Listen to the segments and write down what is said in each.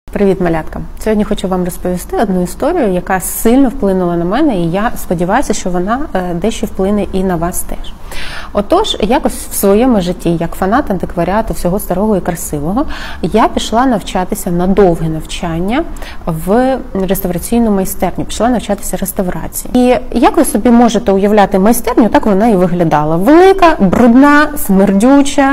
Привіт, малятка! Сьогодні хочу вам розповісти одну історію, яка сильно вплинула на мене, і я сподіваюся, що вона дещо вплине і на вас теж. Отож, якось в своєму житті, як фанат антикваріату всього старого і красивого, я пішла навчатися на довге навчання в реставраційну майстерню, пішла навчатися реставрації. І як ви собі можете уявляти майстерню, так вона і виглядала. Велика, брудна, смердюча,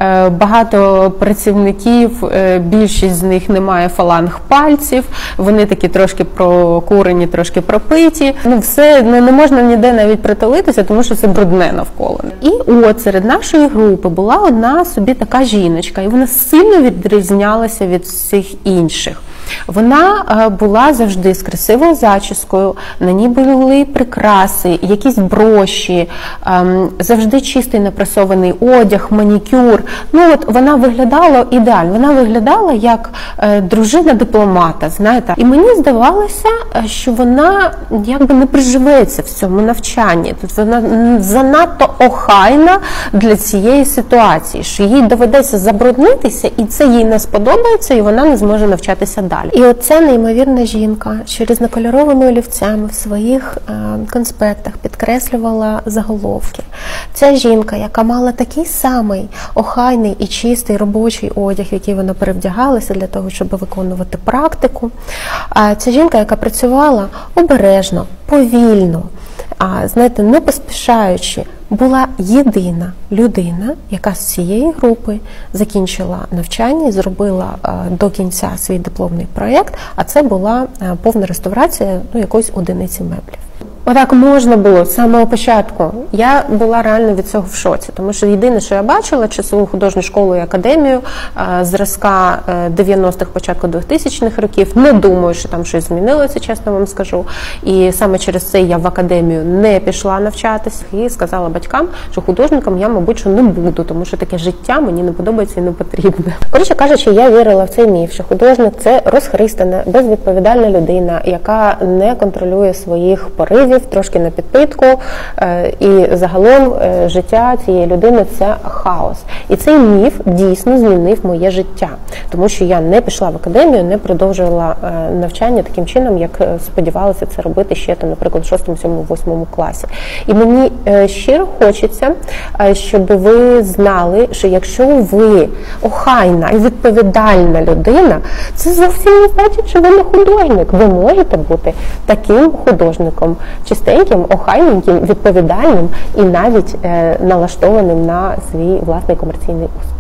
багато працівників, більшість з них не має фаланг пальців, вони такі трошки прокурені, трошки пропиті. Все, не можна ніде навіть притулитися, тому що це брудне навколо. І от серед нашої групи була одна собі така жіночка, і вона сильно відрізнялася від всіх інших. Вона була завжди з красивою зачіскою, на ній були прикраси, якісь броші, завжди чистий напрасований одяг, манікюр. Вона виглядала ідеально, вона виглядала як дружина дипломата, знаєте. І мені здавалося, що вона якби не приживеться в цьому навчанні. Тут вона занадто охайна для цієї ситуації, що їй доведеться забруднитися, і це їй не сподобається, і вона не зможе навчатися далі. І оця неймовірна жінка ще різнокольоровими олівцями в своїх конспектах підкреслювала заголовки. Ця жінка, яка мала такий самий охайний і чистий робочий одяг, в який вона перевдягалася для того, щоб виконувати практику. Ця жінка, яка працювала обережно, повільно, не поспішаючи, була єдина людина, яка з цієї групи закінчила навчання і зробила до кінця свій дипломний проєкт, а це була повна реставрація якоїсь одиниці меблів. Отак можна було з самого початку. Я була реально від цього в шоці, тому що єдине, що я бачила, часову художню школу і академію зразка 90-х, початку 2000-х років. Не думаю, що там щось змінилося, чесно вам скажу. І саме через це я в академію не пішла навчатися і сказала батькам, що художником я, мабуть, що не буду, тому що таке життя мені не подобається і не потрібне. Коротше кажучи, я вірила в цей міф, що художник – це розхристана, безвідповідальна людина, яка не контролює своїх поривів, трошки на підпитку, і загалом життя цієї людини – це хаос. І цей міф дійсно змінив моє життя, тому що я не пішла в академію, не продовжувала навчання таким чином, як сподівалася це робити ще, наприклад, в 6, 7, 8 класі. І мені щиро хочеться, щоб ви знали, що якщо ви охайна і відповідальна людина, це зовсім не значить, що ви не художник. Ви можете бути таким художником, чистеньким, охайненьким, відповідальним і навіть налаштованим на свій власний комерційний успіх.